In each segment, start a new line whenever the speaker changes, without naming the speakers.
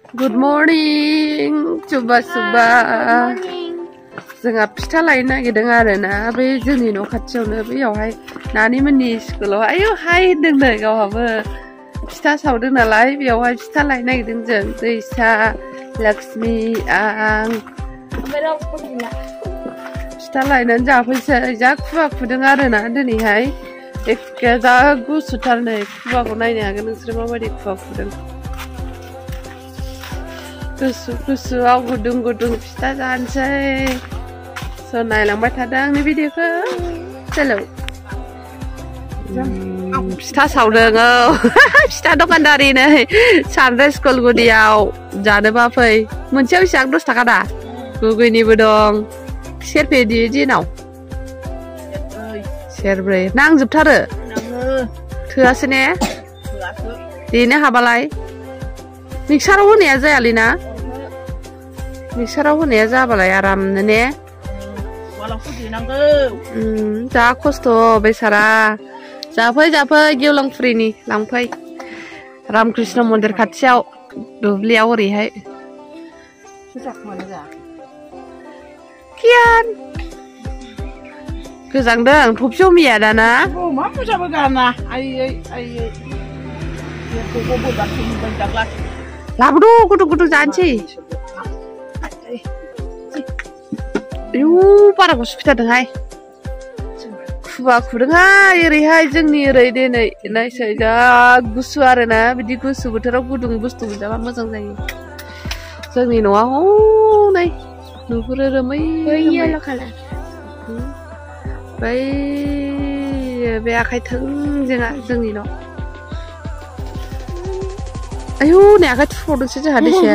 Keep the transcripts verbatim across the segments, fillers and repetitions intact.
Good morning, coba coba. जोंहा फिथा लायनो नागिरदों आरोना बे जोंनि न' खाथियावनो बेयावहाय नानिमोननि स्कुलाव आयौहाय होनदोंनो गावहाबो फिथा सावदों नालाय बेयावहाय फिथा लायनो नागिरदों जों दैसा लक्ष्मी आं फिथा लायनानै जाफैसै जा खुवा खुदों आरोना दिनैहाय एखे जा गुसुथारनो खुवाखौ नायनो हागोन नोंसोर माबायदि खुवा खुदों गुसु गुसुआव गुदुं गुदुं फिथा जानोसै स' नायलांबाय थादों आंनि भिडिअखौ चलो फिथा सावदों औ फिथा दखानदारि नै सानराइज स्कुल गुदियाव जानोबा फै मोनसेयाव बेसेबां दस थाखा दा गुगुयनिबो दं सेरफेदि दिनाव सेरब्रै नांजोबथारो थोआसै ने देनो हाबालाय मिक्साराव होनाया जायालै ना मिक्साराव होनाया जाबालाय आरामनो ने जा खस्थ' बेसारा जाफै जाफै गेवलांफुरिनि लांफै रामकृष्ण मन्दिर खाथियाव दुब्लियाव ओरैहाय कियान गोजांदों थफियाव मिया दाना
मा मोजाबो गाना आयै आयै
लाबोद' गुदुं गुदुं जानोसै आयु बारा गुसु फिथारदोंहाय खुवा खुदोंहाय ओरैहाय जोंनि ओरै दिनै नायसै जा गुसु आरोना बिदि गुसु बोथोराव गुदुं बुस्थु मोनजाबा मोजां जायो जोंनि न'आ हनै नुहुरो रोमै बै बे आखाइ थोंजोङा जोंनि न' आयु नै आखाइ थुबावदोंसो जोंहा दैसाया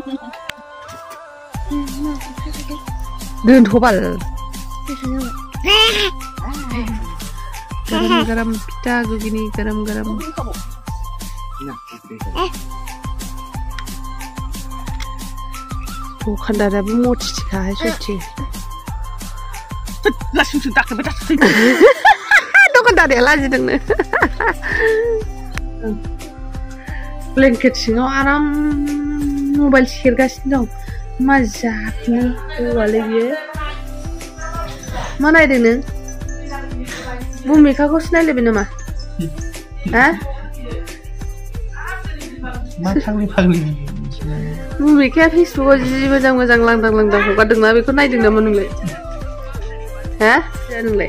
दोनथ'बाल गरम गरम फिथा गुगिनि गरम गरम दखानदाराबो मथिथिखाहाय सयथि दखानदारिया लाजिदोंनो ब्लेंकेट सिङाव आराम मबाइल सेरगासिनो दं मा जाखो औवालै बियो मा नायदों नों भुमिकाखौसो नायलायबाय नामा हा भुमिकाया फेसबुकआव जि मोजां मोजां लांदां लांदां हगारदोंना बेखौ नायदों नामा नोंलाय हा नोंलाय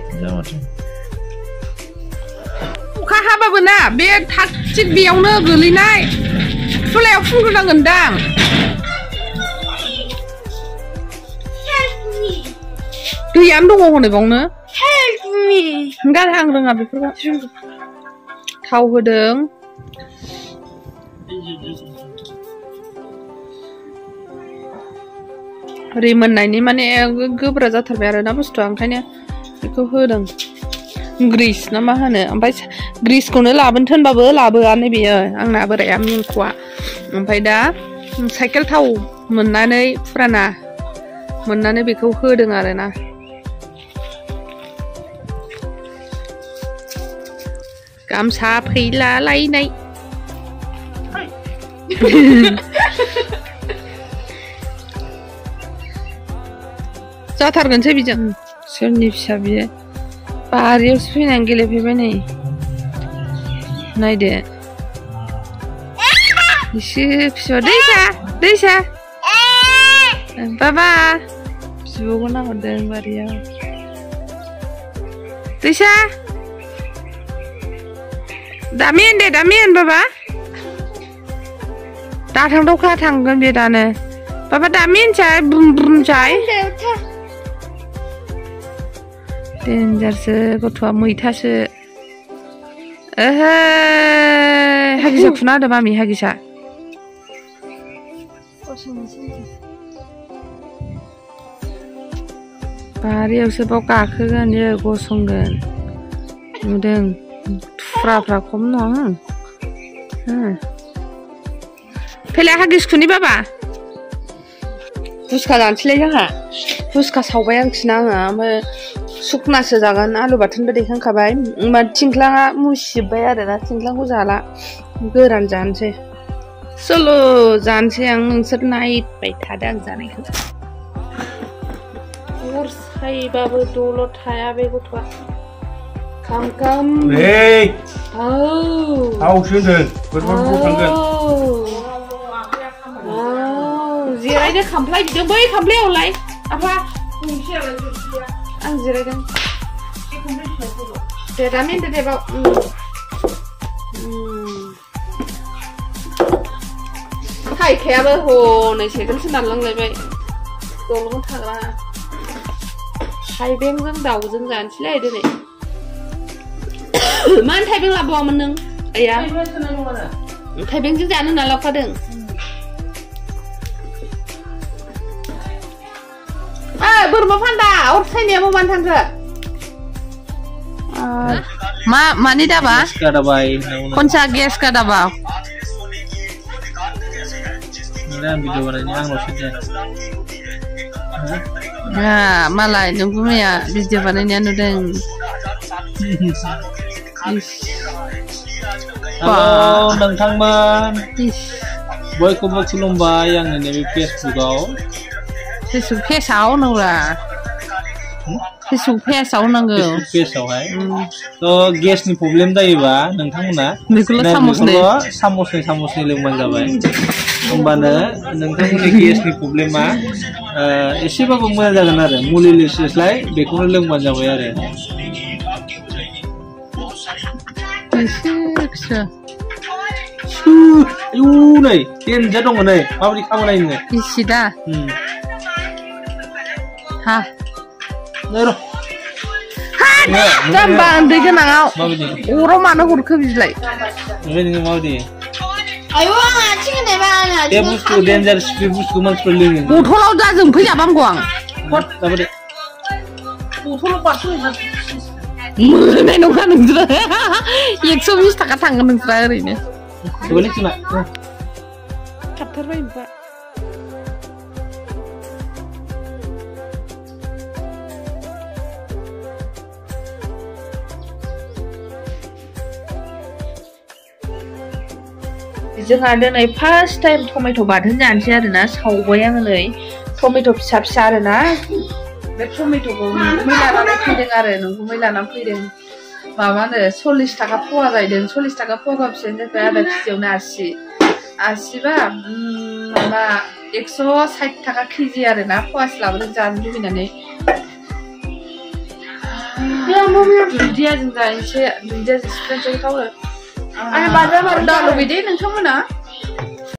अखा हाबाबो ना बे थाग थिग बेयावनो गोलैनाय थुलायाव फुंग्रोनांगोन दां दैयानो दङ हनै बावनो गार आं रोङा बेफोरखौ थाव होदों रिमोननायनि माने गोब्रा जाथारबाय आरोना बुस्थुआ ओंखायनो बेखौ होदों ग्रिस ना मा होनो ओमफ्राय ग्रिसखौनो लाबोनो थोनबाबो लाबोआनो बेयो आंना बोराया मिंख'आ ओमफ्राय दा साइकेल थाव मोननानै फुराना मोननानै बेखौ होदों आरोना गामसा फैला लायनाय जाथारगोनसै बिजों सोरनि फिसा बियो बारियावसो फैनानै गेलेफैबाय नै नायदो इसे फिसा दैसा दैसा बाबा बिब'खौ नाहरदों बारियाव दैसा दामिन दे दामिन बाबा दा थांदावखा थांगोन बे दानो बाबा दामिन चाय बुम बुम चाय डेन्जारसो गथ'आ मैथासो ओहो हागिसा खुना होदो मामि हागिसा बारियावसो बाव गाखोगोन बियो गसंगोन नुदों थुफ्राफ्रा खम नङा फैलाय हागिस खुनि बाबा फुसका जानोसैलाय जोंहा फुसका सावबाय आंखिना आङो ओमफ्राय सुखनासो जागोन आलु बाथोनबो देखांखाबाय होमबा थिंख्लाङा मुसिजोब्बाय आरोना थिंख्लांखौ जाला गोरान जानोसै सोलो जानोसै आं नोंसोर नायबाय थादो आं जानायखौ अर सायबाबो दल' थाया बे गथ'आ खाम खाम औ
आवसो होनदों बोरैबा थांगोन
जिरायदो खामफ्लाय बिदों बै खामफ्लायावलाय आफा आं जिरायदों दे दा मिन्टु दे बाव थाइखायाबो हनै साइकेलसो नारलांलायबाय दल'नो थाग्रा थाइबेंजों दाउजों जानोसैलाय दिनै मानो थाइबें लाबावामोन नों आइया थाइबेंजों जानो होनना लाबोखादों बोरमा फान्दा अर सायनाया बबानो थांखो मा मानि दाबा खनसा गेस का दाबा मालाय नों बुंनाया भिडिअ बानायनाया नुदों
नोंथांमोन बयखौबो खुलुमबाय आंनि नैबे फेसबुकआव
फेसबुक पेजाव नंला फेसबुक पेजाव नांगौ
पेजावहाय थ' गेसनि प्रब्लेम जायोबा नोंथांमोना सामसनै सामसनै सामसनै लोंबानो जाबाय होमबानो नोंथांमोननि गेसनि प्रब्लेमा एसेबाबो मोजां जागोन आरो मुलि लिरस्लाय बेखौनो लोंबानो जाबाय आरो नै देनजार दङ नै माबायदि खामानि नोङो
इसे दा हा जाम्बा उन्दै गोनाङाव अराव मानो हरखो बिलाय
नोङो माबायदि बे बुस्थु डेन्जार बे बुस्थुखौ मानसिफोर लोङो
बथलाव दा जोंफै जाबांगौ आं
जाबाय
बथलाव बारस'योना
मोननाय नङा नोंसोरो एकस' बिस थाखा थांगोन नोंस्रा ओरैनो खारथारबाय ओमफ्राय जोंहा दिनै फार्स्ट टाइम टमेट' बाथोन जानोसै आरोना सावबाय आङो नै टमेट' फिसा फिसा आरोना बे टमेट'खौ नोंगुमै लानानै फैदों आरो नोंगुमै लानानै फैदों माबानो सल्लिस थाखा फवा जाहैदों सल्लिस थाखा फवा बेसेबां जाखो आधा केजियावनो आसि आसिबा माबा एकस' साइथ थाखा केजि आरोना फवासे लाबोदों जानो लुबैनानै दुन्दियाजों जानोसै दुन्दियाजों सिफ्लेनोसै थावो आरो बाजार बाजार दा लुबैदे नोंथांमोना